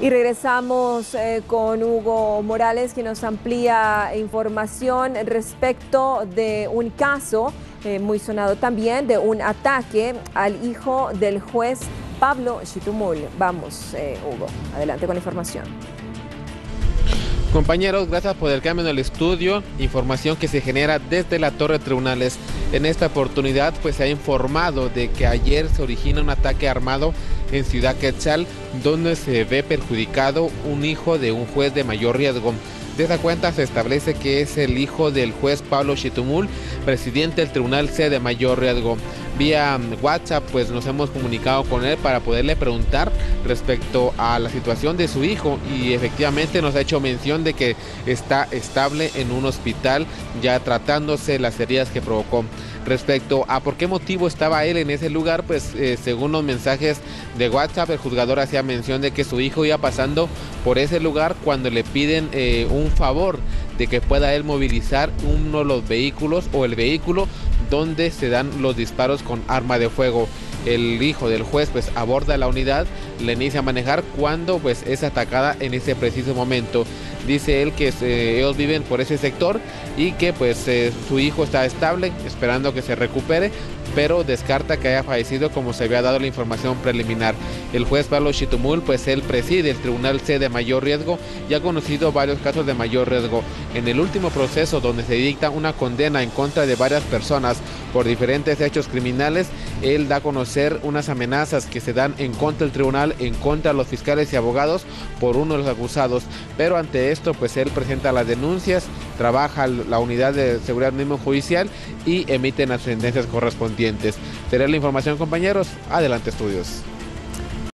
Y regresamos con Hugo Morales, que nos amplía información respecto de un caso muy sonado también, de un ataque al hijo del juez Pablo Xitumul. Vamos, Hugo, adelante con la información. Compañeros, gracias por el cambio en el estudio, información que se genera desde la Torre de Tribunales. En esta oportunidad pues se ha informado de que ayer se origina un ataque armado en Ciudad Quetzal, donde se ve perjudicado un hijo de un juez de mayor riesgo. De esa cuenta se establece que es el hijo del juez Pablo Xitumul, presidente del Tribunal C de mayor riesgo. Vía WhatsApp pues nos hemos comunicado con él para poderle preguntar respecto a la situación de su hijo, y efectivamente nos ha hecho mención de que está estable en un hospital ya tratándose las heridas que provocó. Respecto a por qué motivo estaba él en ese lugar, pues según los mensajes de WhatsApp, el juzgador hacía mención de que su hijo iba pasando por ese lugar cuando le piden un favor de que pueda él movilizar uno de los vehículos o el vehículo donde se dan los disparos con arma de fuego. El hijo del juez pues aborda la unidad, le inicia a manejar cuando pues es atacada en ese preciso momento. Dice él que ellos viven por ese sector y que pues su hijo está estable, esperando que se recupere, pero descarta que haya fallecido como se había dado la información preliminar. El juez Pablo Xitumul, pues él preside el Tribunal C de mayor riesgo y ha conocido varios casos de mayor riesgo. En el último proceso, donde se dicta una condena en contra de varias personas por diferentes hechos criminales, él da a conocer unas amenazas que se dan en contra del tribunal, en contra de los fiscales y abogados por uno de los acusados. Pero ante esto, pues él presenta las denuncias, trabaja la unidad de seguridad mínimo judicial y emiten las sentencias correspondientes. Será la información, compañeros. Adelante, estudios.